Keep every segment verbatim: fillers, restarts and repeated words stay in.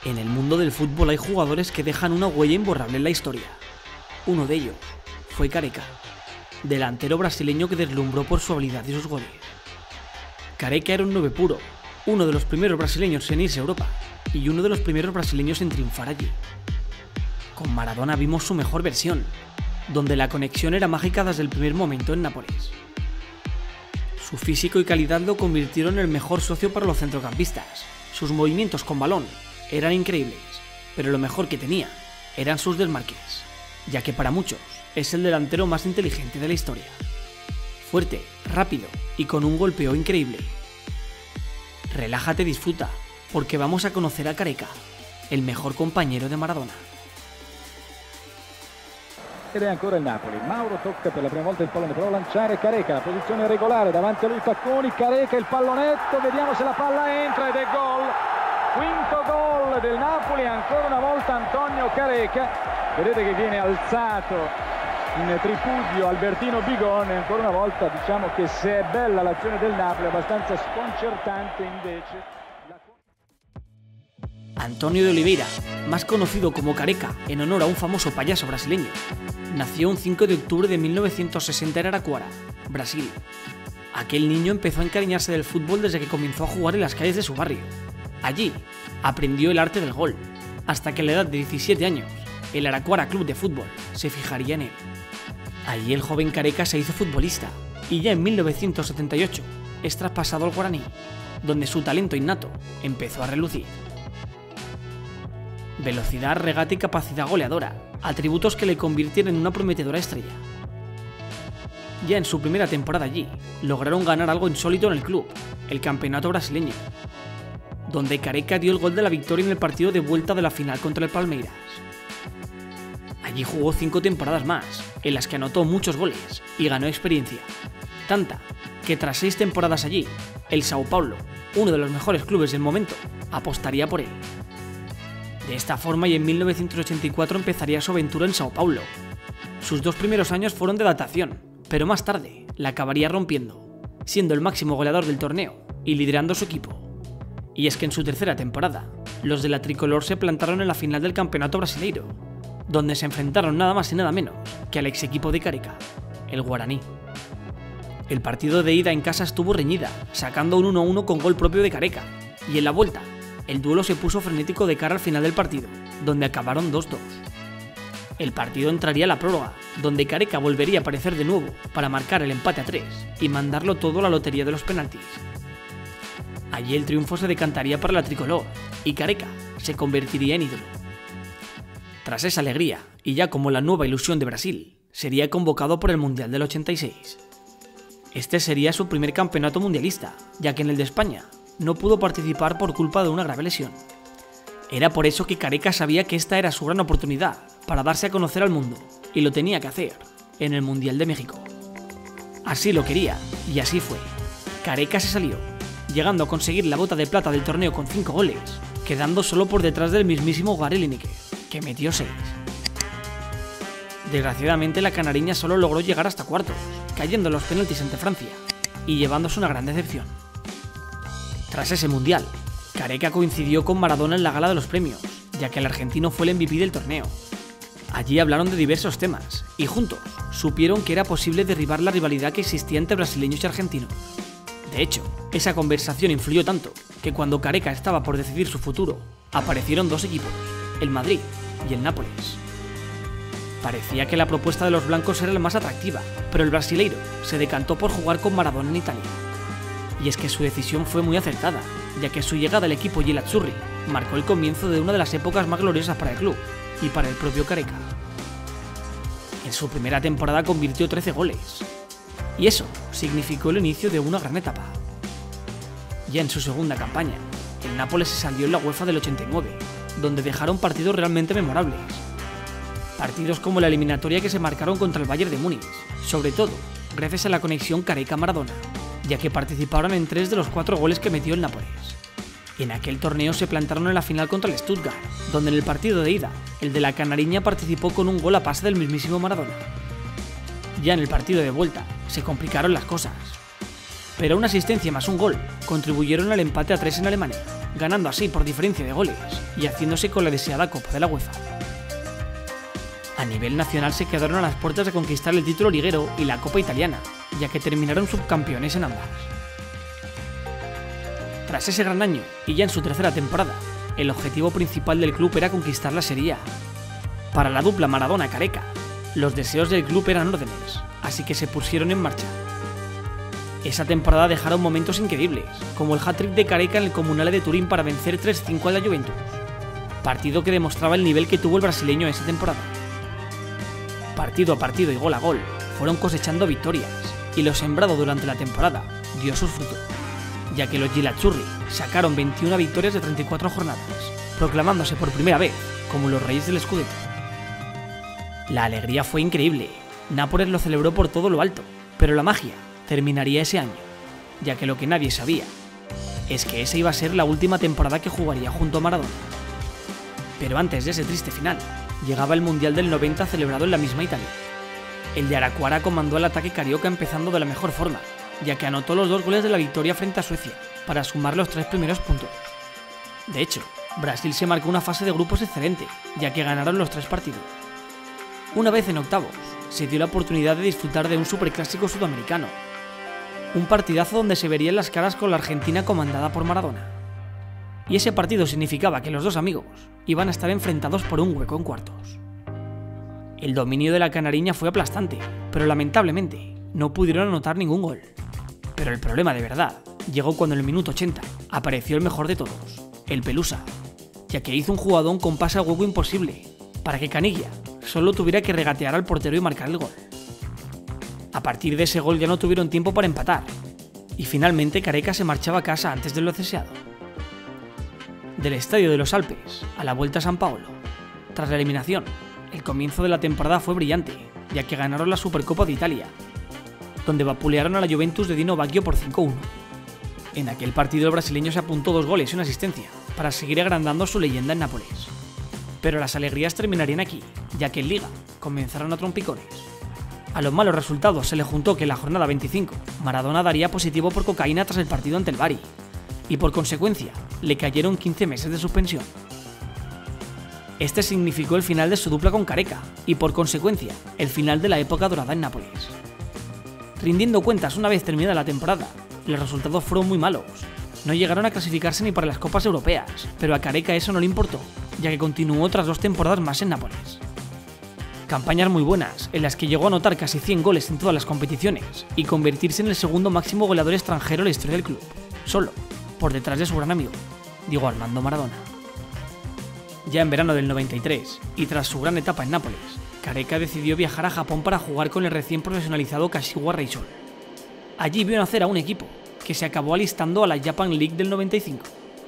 En el mundo del fútbol hay jugadores que dejan una huella imborrable en la historia. Uno de ellos fue Careca, delantero brasileño que deslumbró por su habilidad y sus goles. Careca era un nueve puro, uno de los primeros brasileños en irse a Europa y uno de los primeros brasileños en triunfar allí. Con Maradona vimos su mejor versión, donde la conexión era mágica desde el primer momento en Nápoles. Su físico y calidad lo convirtieron en el mejor socio para los centrocampistas. Sus movimientos con balón eran increíbles, pero lo mejor que tenía eran sus desmarques, ya que para muchos es el delantero más inteligente de la historia. Fuerte, rápido y con un golpeo increíble. Relájate y disfruta, porque vamos a conocer a Careca, el mejor compañero de Maradona. Ed è ancora il Napoli. Mauro tocca per la prima volta il pallone, prova a lanciare Careca, posizione regolare, davanti a lui Tacconi, Careca il pallonetto, vediamo se la palla entra ed è gol. Quinto gol del Napoli, ancora una volta Antonio Careca. Vedete che viene alzato in tripudio Albertino Bigone, ancora una volta diciamo che se è bella l'azione del Napoli, abbastanza sconcertante invece. Antonio de Oliveira, más conocido como Careca en honor a un famoso payaso brasileño, nació un cinco de octubre de mil novecientos sesenta en Araraquara, Brasil. Aquel niño empezó a encariñarse del fútbol desde que comenzó a jugar en las calles de su barrio. Allí aprendió el arte del gol, hasta que a la edad de diecisiete años, el Araraquara Club de Fútbol se fijaría en él. Allí el joven Careca se hizo futbolista y ya en mil novecientos setenta y ocho es traspasado al Guaraní, donde su talento innato empezó a relucir. Velocidad, regate y capacidad goleadora, atributos que le convirtieron en una prometedora estrella. Ya en su primera temporada allí, lograron ganar algo insólito en el club, el campeonato brasileño, donde Careca dio el gol de la victoria en el partido de vuelta de la final contra el Palmeiras. Allí jugó cinco temporadas más, en las que anotó muchos goles y ganó experiencia, tanta que tras seis temporadas allí, el Sao Paulo, uno de los mejores clubes del momento, apostaría por él. De esta forma y en mil novecientos ochenta y cuatro empezaría su aventura en Sao Paulo. Sus dos primeros años fueron de adaptación, pero más tarde la acabaría rompiendo, siendo el máximo goleador del torneo y liderando su equipo. Y es que en su tercera temporada, los de la tricolor se plantaron en la final del campeonato brasileiro, donde se enfrentaron nada más y nada menos que al ex equipo de Careca, el Guaraní. El partido de ida en casa estuvo reñida, sacando un uno a uno con gol propio de Careca, y en la vuelta, el duelo se puso frenético de cara al final del partido, donde acabaron dos dos. El partido entraría a la prórroga, donde Careca volvería a aparecer de nuevo para marcar el empate a tres y mandarlo todo a la lotería de los penaltis. Allí el triunfo se decantaría para la tricolor y Careca se convertiría en ídolo. Tras esa alegría, y ya como la nueva ilusión de Brasil, sería convocado por el Mundial del ochenta y seis. Este sería su primer campeonato mundialista, ya que en el de España no pudo participar por culpa de una grave lesión. Era por eso que Careca sabía que esta era su gran oportunidad para darse a conocer al mundo, y lo tenía que hacer en el Mundial de México. Así lo quería, y así fue. Careca se salió, llegando a conseguir la bota de plata del torneo con cinco goles, quedando solo por detrás del mismísimo Gary Lineker, que metió seis. Desgraciadamente la canariña solo logró llegar hasta cuartos, cayendo en los penaltis ante Francia, y llevándose una gran decepción. Tras ese mundial, Careca coincidió con Maradona en la gala de los premios, ya que el argentino fue el M V P del torneo. Allí hablaron de diversos temas, y juntos supieron que era posible derribar la rivalidad que existía entre brasileños y argentinos. De hecho, esa conversación influyó tanto, que cuando Careca estaba por decidir su futuro, aparecieron dos equipos, el Madrid y el Nápoles. Parecía que la propuesta de los blancos era la más atractiva, pero el brasileiro se decantó por jugar con Maradona en Italia. Y es que su decisión fue muy acertada, ya que su llegada al equipo Gil Azzurri marcó el comienzo de una de las épocas más gloriosas para el club y para el propio Careca. En su primera temporada convirtió trece goles, y eso significó el inicio de una gran etapa. Ya en su segunda campaña, el Nápoles se salió en la UEFA del ochenta y nueve, donde dejaron partidos realmente memorables. Partidos como la eliminatoria que se marcaron contra el Bayern de Múnich, sobre todo gracias a la conexión Careca-Maradona, ya que participaron en tres de los cuatro goles que metió el Nápoles. En aquel torneo se plantaron en la final contra el Stuttgart, donde en el partido de ida, el de la canariña participó con un gol a pase del mismísimo Maradona. Ya en el partido de vuelta, se complicaron las cosas, pero una asistencia más un gol contribuyeron al empate a tres en Alemania. ganando así por diferencia de goles y haciéndose con la deseada Copa de la UEFA. A nivel nacional se quedaron a las puertas de conquistar el título liguero y la Copa Italiana, ya que terminaron subcampeones en ambas. Tras ese gran año, y ya en su tercera temporada, el objetivo principal del club era conquistar la Serie A. Para la dupla Maradona-Careca, los deseos del club eran órdenes, así que se pusieron en marcha. Esa temporada dejaron momentos increíbles, como el hat-trick de Careca en el Comunale de Turín para vencer tres cinco a la Juventus, partido que demostraba el nivel que tuvo el brasileño esa temporada. Partido a partido y gol a gol, fueron cosechando victorias, y lo sembrado durante la temporada dio sus frutos, ya que los Gilazzurri sacaron veintiuna victorias de treinta y cuatro jornadas, proclamándose por primera vez como los reyes del Scudetto. La alegría fue increíble, Nápoles lo celebró por todo lo alto, pero la magia terminaría ese año, ya que lo que nadie sabía es que esa iba a ser la última temporada que jugaría junto a Maradona. Pero antes de ese triste final, llegaba el Mundial del noventa celebrado en la misma Italia. El de Araquara comandó el ataque carioca empezando de la mejor forma, ya que anotó los dos goles de la victoria frente a Suecia, para sumar los tres primeros puntos. De hecho, Brasil se marcó una fase de grupos excelente, ya que ganaron los tres partidos. Una vez en octavos, se dio la oportunidad de disfrutar de un superclásico sudamericano, un partidazo donde se verían las caras con la Argentina comandada por Maradona. Y ese partido significaba que los dos amigos iban a estar enfrentados por un hueco en cuartos. El dominio de la canariña fue aplastante, pero lamentablemente no pudieron anotar ningún gol. Pero el problema de verdad llegó cuando en el minuto ochenta apareció el mejor de todos, el Pelusa, ya que hizo un jugadón con pase al hueco imposible, para que Caniggia solo tuviera que regatear al portero y marcar el gol. A partir de ese gol ya no tuvieron tiempo para empatar, y finalmente Careca se marchaba a casa antes de lo deseado. Del Estadio de los Alpes a la Vuelta a San Paolo, tras la eliminación, el comienzo de la temporada fue brillante, ya que ganaron la Supercopa de Italia, donde vapulearon a la Juventus de Dino Baggio por cinco uno. En aquel partido el brasileño se apuntó dos goles y una asistencia, para seguir agrandando su leyenda en Nápoles. Pero las alegrías terminarían aquí, ya que en Liga comenzaron a trompicones. A los malos resultados se le juntó que en la jornada veinticinco Maradona daría positivo por cocaína tras el partido ante el Bari, y por consecuencia le cayeron quince meses de suspensión. Este significó el final de su dupla con Careca, y por consecuencia el final de la época dorada en Nápoles. Rindiendo cuentas una vez terminada la temporada, los resultados fueron muy malos. No llegaron a clasificarse ni para las copas europeas, pero a Careca eso no le importó, ya que continuó otras dos temporadas más en Nápoles. Campañas muy buenas, en las que llegó a anotar casi cien goles en todas las competiciones y convertirse en el segundo máximo goleador extranjero en la historia del club, solo por detrás de su gran amigo, Diego Armando Maradona. Ya en verano del noventa y tres, y tras su gran etapa en Nápoles, Careca decidió viajar a Japón para jugar con el recién profesionalizado Kashiwa Reysol. Allí vio nacer a un equipo que se acabó alistando a la Japan League del noventa y cinco.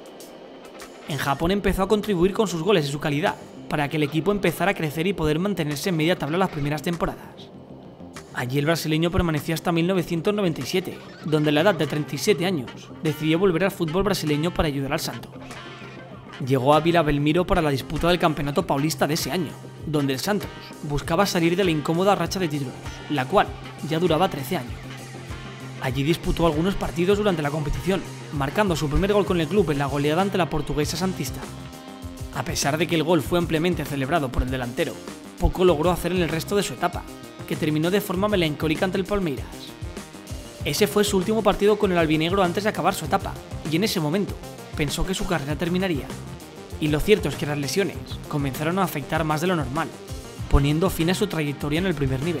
En Japón empezó a contribuir con sus goles y su calidad para que el equipo empezara a crecer y poder mantenerse en media tabla las primeras temporadas. Allí el brasileño permaneció hasta mil novecientos noventa y siete, donde a la edad de treinta y siete años decidió volver al fútbol brasileño para ayudar al Santos. Llegó a Vila Belmiro para la disputa del Campeonato Paulista de ese año, donde el Santos buscaba salir de la incómoda racha de títulos, la cual ya duraba trece años. Allí disputó algunos partidos durante la competición, marcando su primer gol con el club en la goleada ante la Portuguesa Santista. A pesar de que el gol fue ampliamente celebrado por el delantero, poco logró hacer en el resto de su etapa, que terminó de forma melancólica ante el Palmeiras. Ese fue su último partido con el albinegro antes de acabar su etapa, y en ese momento pensó que su carrera terminaría. Y lo cierto es que las lesiones comenzaron a afectar más de lo normal, poniendo fin a su trayectoria en el primer nivel.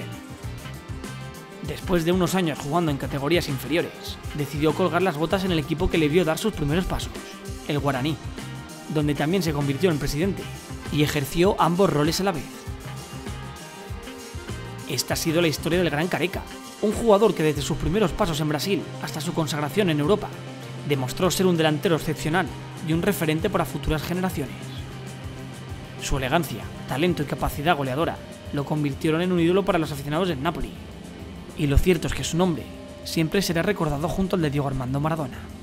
Después de unos años jugando en categorías inferiores, decidió colgar las botas en el equipo que le vio dar sus primeros pasos, el Guaraní, donde también se convirtió en presidente y ejerció ambos roles a la vez. Esta ha sido la historia del gran Careca, un jugador que desde sus primeros pasos en Brasil hasta su consagración en Europa, demostró ser un delantero excepcional y un referente para futuras generaciones. Su elegancia, talento y capacidad goleadora lo convirtieron en un ídolo para los aficionados del Napoli, y lo cierto es que su nombre siempre será recordado junto al de Diego Armando Maradona.